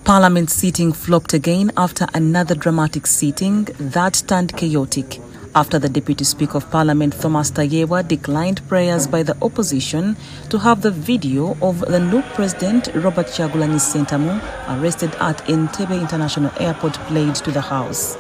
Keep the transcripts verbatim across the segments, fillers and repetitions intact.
Parliament sitting flopped again after another dramatic sitting that turned chaotic after the Deputy Speaker of Parliament Thomas Tayebwa declined prayers by the opposition to have the video of the new President Robert Kyagulanyi Ssentamu arrested at Entebbe International Airport played to the House.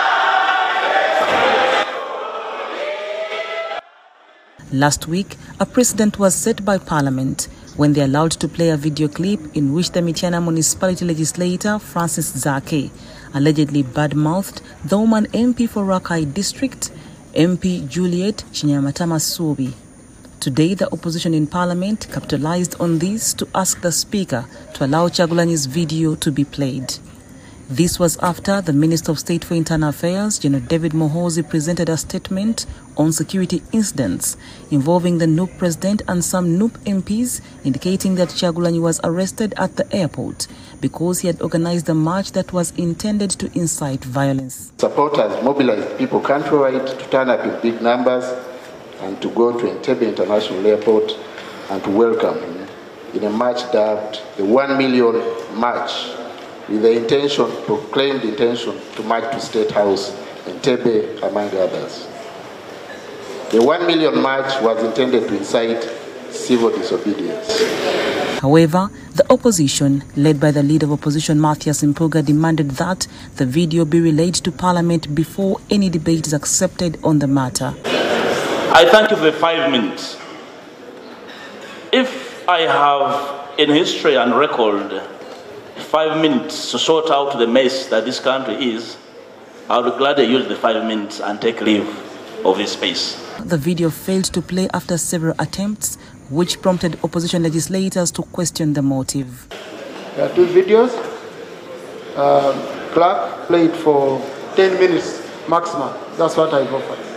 Last week, a precedent was set by Parliament when they allowed to play a video clip in which the Mityana municipality legislator Francis Zaake allegedly bad-mouthed the woman M P for Rakai District, M P Juliet Chinyamatama Subi. Today, the opposition in Parliament capitalized on this to ask the Speaker to allow Kyagulanyi's video to be played. This was after the Minister of State for Internal Affairs, General David Muhoozi, presented a statement on security incidents involving the N U P President and some N U P M Ps, indicating that Kyagulanyi was arrested at the airport because he had organized a march that was intended to incite violence. Supporters mobilized people countrywide to turn up in big numbers and to go to Entebbe International Airport and to welcome him in a march dubbed the One Million March, with the intention, proclaimed intention to march to State House, Entebbe, among others. The One Million March was intended to incite civil disobedience. However, the opposition, led by the leader of opposition Matthias Mpuuga, demanded that the video be relayed to Parliament before any debate is accepted on the matter. I thank you for the five minutes. If I have in history and record five minutes to sort out the mess that this country is, I would gladly use the five minutes and take leave of this space. The video failed to play after several attempts, which prompted opposition legislators to question the motive. There are two videos. Uh, Clark played for ten minutes maximum. That's what I go for.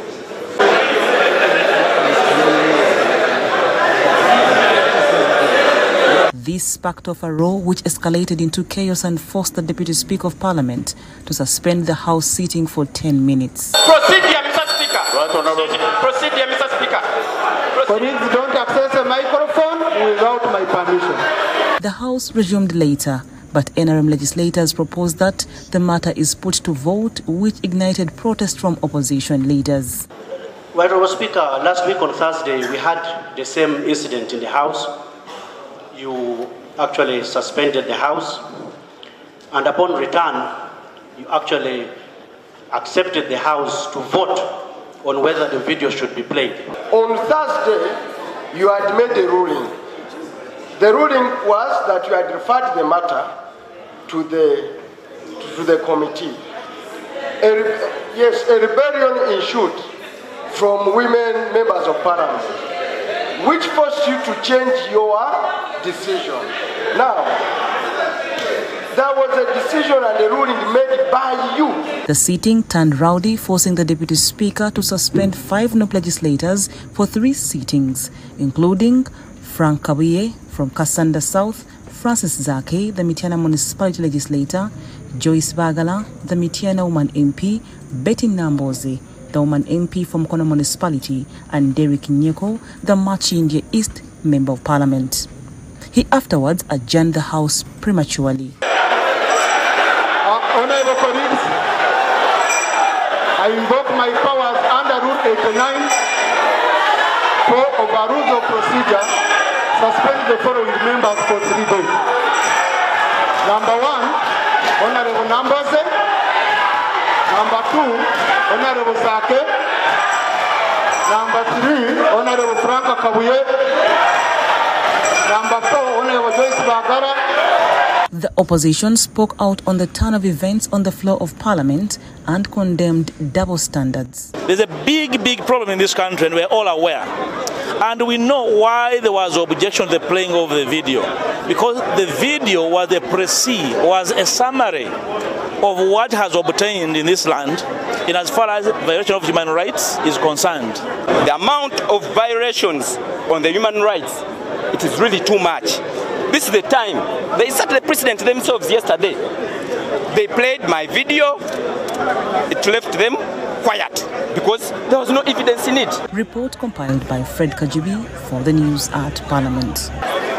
This sparked off a row which escalated into chaos and forced the Deputy Speaker of Parliament to suspend the House sitting for ten minutes. Proceed, dear Mister Speaker. Right, Proceed, dear Mister Speaker. Colleagues, don't access a microphone without my permission. The House resumed later, but N R M legislators proposed that the matter is put to vote, which ignited protest from opposition leaders. Well, Mister Speaker, last week on Thursday, we had the same incident in the House. You actually suspended the House, and upon return, you actually accepted the House to vote on whether the video should be played. On Thursday, you had made a ruling. The ruling was that you had referred the matter to the, to the committee. A, yes, a rebellion ensued from women members of Parliament, which forced you to change your decision. Now, there was a decision and a ruling made by you. The sitting turned rowdy, forcing the Deputy Speaker to suspend five N U P legislators for three sittings, including Frank Kabuye from Kassanda South, Francis Zaake, the Mityana municipality legislator, Joyce Bagala, the Mityana woman M P, Betty Namboze, the woman M P from Kono municipality, and Derek Nyeko, the Machinje East member of Parliament. He afterwards adjourned the House prematurely. Uh, honorable colleagues, I invoke my powers under Rule eighty-nine for overrules of procedure, suspend the following members for three days. Number one, Honorable Namboze. Number two, Honorable Zaake. Number three, Honorable Frank Kabuye. Number four, Honorable Joyce Bagala. The opposition spoke out on the turn of events on the floor of Parliament and condemned double standards. There's a big, big problem in this country, and we're all aware. And we know why there was objection to the playing of the video. Because the video was a précis, was a summary of what has obtained in this land in as far as violation of human rights is concerned. The amount of violations on the human rights, it is really too much. This is the time. They set the precedent themselves yesterday. They played my video. It left them quiet because there was no evidence in it. Report compiled by Fred Kajibi for the news at Parliament.